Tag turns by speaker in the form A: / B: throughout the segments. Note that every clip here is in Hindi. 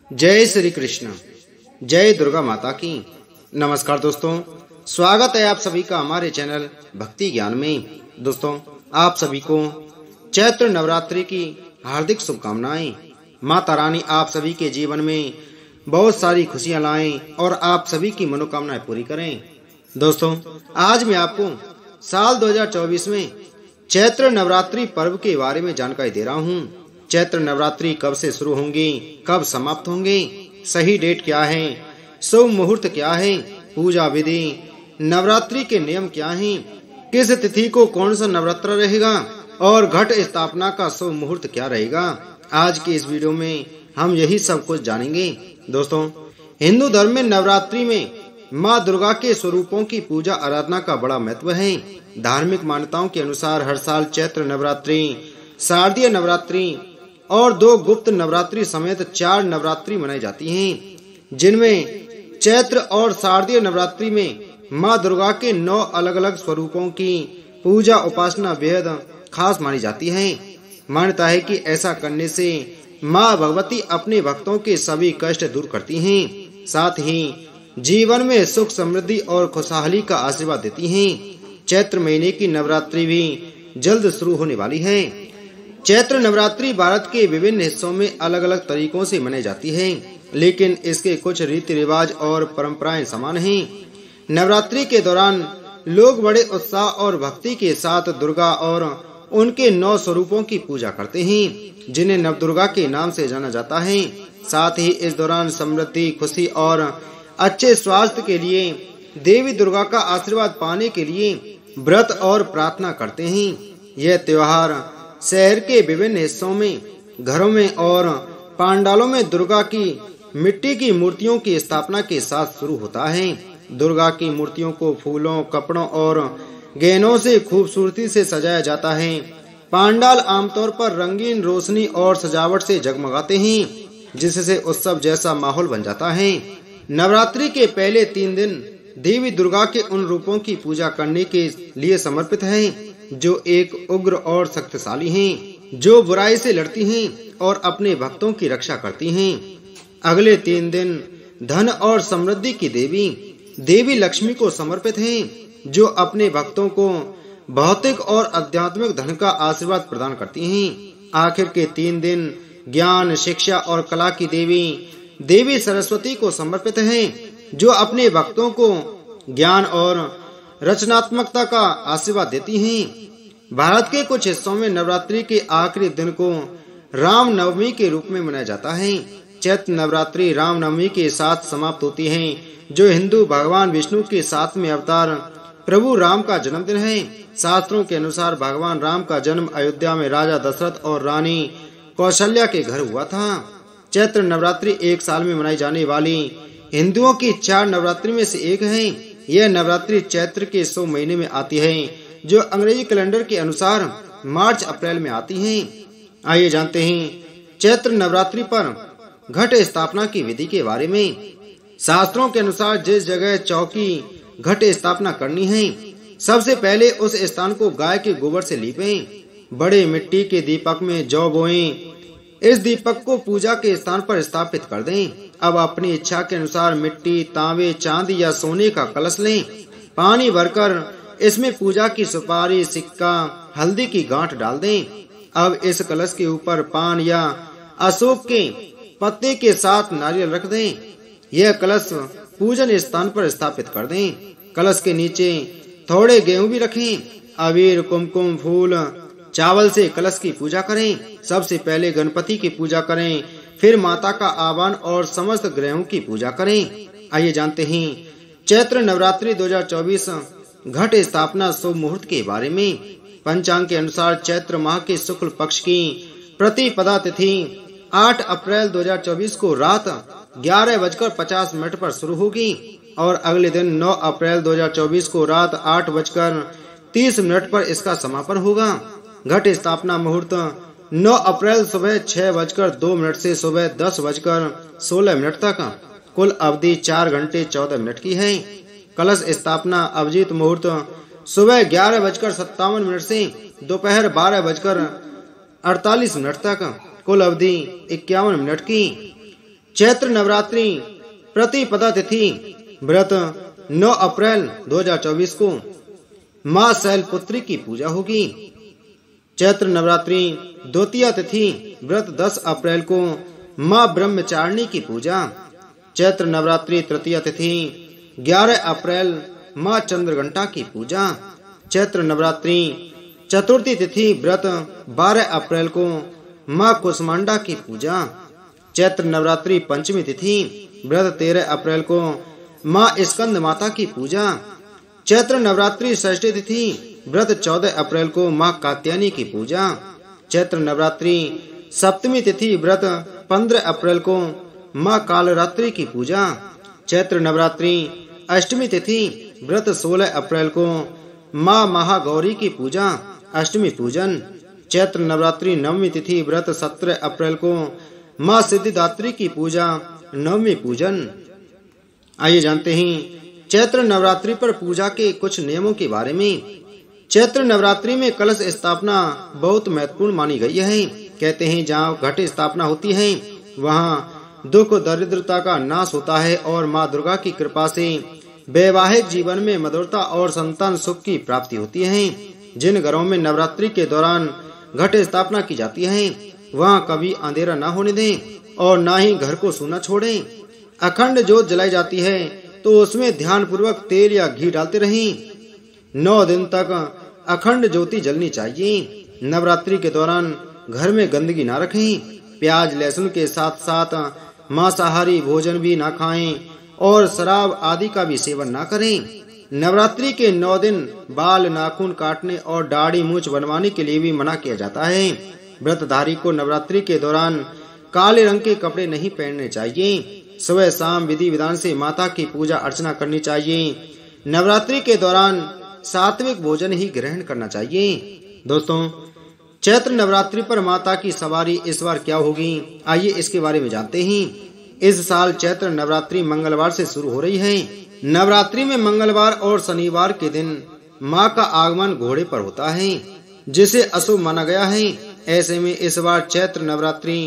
A: जय श्री कृष्ण। जय दुर्गा माता की। नमस्कार दोस्तों, स्वागत है आप सभी का हमारे चैनल भक्ति ज्ञान में। दोस्तों, आप सभी को चैत्र नवरात्रि की हार्दिक शुभकामनाएं। माता रानी आप सभी के जीवन में बहुत सारी खुशियां लाएं और आप सभी की मनोकामनाएं पूरी करें। दोस्तों, आज मैं आपको साल 2024 में चैत्र नवरात्रि पर्व के बारे में जानकारी दे रहा हूं। चैत्र नवरात्रि कब से शुरू होंगी, कब समाप्त होंगे, सही डेट क्या है, शुभ मुहूर्त क्या है, पूजा विधि, नवरात्रि के नियम क्या हैं, किस तिथि को कौन सा नवरात्र रहेगा और घट स्थापना का शुभ मुहूर्त क्या रहेगा। आज के इस वीडियो में हम यही सब कुछ जानेंगे। दोस्तों, हिंदू धर्म में नवरात्रि में माँ दुर्गा के स्वरूपों की पूजा आराधना का बड़ा महत्व है। धार्मिक मान्यताओं के अनुसार हर साल चैत्र नवरात्रि, शारदीय नवरात्रि और 2 गुप्त नवरात्रि समेत 4 नवरात्रि मनाई जाती हैं, जिनमें चैत्र और शारदीय नवरात्रि में माँ दुर्गा के 9 अलग अलग स्वरूपों की पूजा उपासना बेहद खास मानी जाती है। मान्यता है कि ऐसा करने से माँ भगवती अपने भक्तों के सभी कष्ट दूर करती हैं, साथ ही जीवन में सुख समृद्धि और खुशहाली का आशीर्वाद देती हैं। चैत्र महीने की नवरात्रि भी जल्द शुरू होने वाली है। चैत्र नवरात्रि भारत के विभिन्न हिस्सों में अलग अलग तरीकों से मनाई जाती है, लेकिन इसके कुछ रीति रिवाज और परंपराएं समान हैं। नवरात्रि के दौरान लोग बड़े उत्साह और भक्ति के साथ दुर्गा और उनके 9 स्वरूपों की पूजा करते हैं, जिन्हें नवदुर्गा के नाम से जाना जाता है। साथ ही इस दौरान समृद्धि, खुशी और अच्छे स्वास्थ्य के लिए देवी दुर्गा का आशीर्वाद पाने के लिए व्रत और प्रार्थना करते हैं। यह त्योहार शहर के विभिन्न हिस्सों में घरों में और पंडालों में दुर्गा की मिट्टी की मूर्तियों की स्थापना के साथ शुरू होता है। दुर्गा की मूर्तियों को फूलों, कपड़ों और गहनों से खूबसूरती से सजाया जाता है। पंडाल आमतौर पर रंगीन रोशनी और सजावट से जगमगाते हैं, जिससे उत्सव जैसा माहौल बन जाता है। नवरात्रि के पहले 3 दिन देवी दुर्गा के उन रूपों की पूजा करने के लिए समर्पित हैं, जो एक उग्र और शक्तिशाली हैं, जो बुराई से लड़ती हैं और अपने भक्तों की रक्षा करती हैं। अगले 3 दिन धन और समृद्धि की देवी लक्ष्मी को समर्पित हैं, जो अपने भक्तों को भौतिक और आध्यात्मिक धन का आशीर्वाद प्रदान करती हैं। आखिर के 3 दिन ज्ञान, शिक्षा और कला की देवी सरस्वती को समर्पित हैं, जो अपने भक्तों को ज्ञान और रचनात्मकता का आशीर्वाद देती हैं। भारत के कुछ हिस्सों में नवरात्रि के आखिरी दिन को राम नवमी के रूप में मनाया जाता है। चैत्र नवरात्रि राम नवमी के साथ समाप्त होती है, जो हिंदू भगवान विष्णु के 7वें अवतार प्रभु राम का जन्मदिन है। शास्त्रों के अनुसार भगवान राम का जन्म अयोध्या में राजा दशरथ और रानी कौशल्या के घर हुआ था। चैत्र नवरात्रि एक साल में मनाई जाने वाली हिंदुओं की 4 नवरात्रि में से एक है। यह नवरात्रि चैत्र के 100 महीने में आती है, जो अंग्रेजी कैलेंडर के अनुसार मार्च अप्रैल में आती है। आइए जानते हैं चैत्र नवरात्रि पर घट स्थापना की विधि के बारे में। शास्त्रों के अनुसार जिस जगह चौकी घट स्थापना करनी है, सबसे पहले उस स्थान को गाय के गोबर से लीपें। बड़े मिट्टी के दीपक में जौ बोएं। इस दीपक को पूजा के स्थान पर स्थापित कर दें। अब अपनी इच्छा के अनुसार मिट्टी, तांबे, चांदी या सोने का कलश लें। पानी भरकर इसमें पूजा की सुपारी, सिक्का, हल्दी की गांठ डाल दें। अब इस कलश के ऊपर पान या अशोक के पत्ते के साथ नारियल रख दें। यह कलश पूजन स्थान पर स्थापित कर दें। कलश के नीचे थोड़े गेहूं भी रखें। अबीर, कुमकुम, फूल, चावल से कलश की पूजा करें। सबसे पहले गणपति की पूजा करें, फिर माता का आह्वान और समस्त ग्रहों की पूजा करें। आइए जानते हैं चैत्र नवरात्रि 2024 घट स्थापना शुभ मुहूर्त के बारे में। पंचांग के अनुसार चैत्र माह के शुक्ल पक्ष की प्रतिपदा तिथि 8 अप्रैल 2024 को रात 11:50 पर शुरू होगी और अगले दिन 9 अप्रैल 2024 को रात 8:30 पर इसका समापन होगा। घट स्थापना मुहूर्त 9 अप्रैल सुबह 6:02 से सुबह 10:16 तक, कुल अवधि 4 घंटे 14 मिनट की है। कलश स्थापना अभिजीत मुहूर्त सुबह 11:57 से दोपहर 12:48 तक, कुल अवधि 51 मिनट की। चैत्र नवरात्रि प्रतिपदा तिथि व्रत 9 अप्रैल 2024 को मां शैलपुत्री की पूजा होगी। चैत्र नवरात्रि द्वितीया तिथि व्रत 10 अप्रैल को मां ब्रह्मचारिणी की पूजा। चैत्र नवरात्रि तृतीया तिथि 11 अप्रैल मां चंद्रघंटा की पूजा। चैत्र नवरात्रि चतुर्थी तिथि व्रत 12 अप्रैल को मां कुसमांडा की पूजा। चैत्र नवरात्रि पंचमी तिथि व्रत 13 अप्रैल को मां स्कंद माता की पूजा। चैत्र नवरात्रि षष्ठी तिथि व्रत 14 अप्रैल को मां कात्यायनी की पूजा। चैत्र नवरात्रि सप्तमी तिथि व्रत 15 अप्रैल को मां कालरात्रि की पूजा। चैत्र नवरात्रि अष्टमी तिथि व्रत 16 अप्रैल को मां महागौरी की पूजा, अष्टमी पूजन। चैत्र नवरात्रि नवमी तिथि व्रत 17 अप्रैल को मां सिद्धिदात्री की पूजा, नवमी पूजन। आइए जानते हैं चैत्र नवरात्रि पर पूजा के कुछ नियमों के बारे में। चैत्र नवरात्रि में कलश स्थापना बहुत महत्वपूर्ण मानी गई है। कहते हैं जहाँ घट स्थापना होती है वहाँ दुख दरिद्रता का नाश होता है और माँ दुर्गा की कृपा से वैवाहिक जीवन में मधुरता और संतान सुख की प्राप्ति होती है। जिन घरों में नवरात्रि के दौरान घट स्थापना की जाती है वहाँ कभी अंधेरा न होने दें और न ही घर को सूना छोड़ें। अखंड जोत जलाई जाती है तो उसमें ध्यान पूर्वक तेल या घी डालते रहें। 9 दिन तक अखंड ज्योति जलनी चाहिए। नवरात्रि के दौरान घर में गंदगी ना रखें। प्याज लहसुन के साथ साथ मांसाहारी भोजन भी ना खाएं और शराब आदि का भी सेवन ना करें। नवरात्रि के 9 दिन बाल नाखून काटने और दाढ़ी मूंछ बनवाने के लिए भी मना किया जाता है। व्रतधारी को नवरात्रि के दौरान काले रंग के कपड़े नहीं पहनने चाहिए। सुबह शाम विधि विधान से माता की पूजा अर्चना करनी चाहिए। नवरात्रि के दौरान सात्विक भोजन ही ग्रहण करना चाहिए। दोस्तों, चैत्र नवरात्रि पर माता की सवारी इस बार क्या होगी, आइए इसके बारे में जानते हैं। इस साल चैत्र नवरात्रि मंगलवार से शुरू हो रही है। नवरात्रि में मंगलवार और शनिवार के दिन माँ का आगमन घोड़े पर होता है जिसे अशुभ माना गया है। ऐसे में इस बार चैत्र नवरात्रि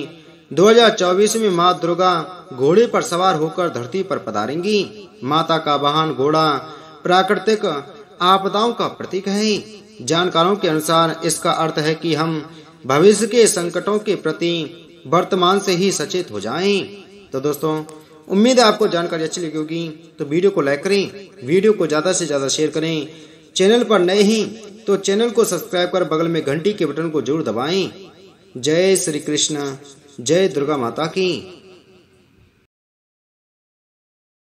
A: 2024 में माँ दुर्गा घोड़े पर सवार होकर धरती पर पधारेंगी। माता का वाहन घोड़ा प्राकृतिक आपदाओं का प्रतीक है। जानकारों के अनुसार इसका अर्थ है कि हम भविष्य के संकटों के प्रति वर्तमान से ही सचेत हो जाएं। तो दोस्तों, उम्मीद है आपको जानकारी अच्छी लगी होगी। तो वीडियो को लाइक करें, वीडियो को ज्यादा से ज्यादा शेयर करें। चैनल पर नए हैं तो चैनल को सब्सक्राइब कर बगल में घंटी के बटन को जरूर दबाएं। जय श्री कृष्ण, जय दुर्गा माता की।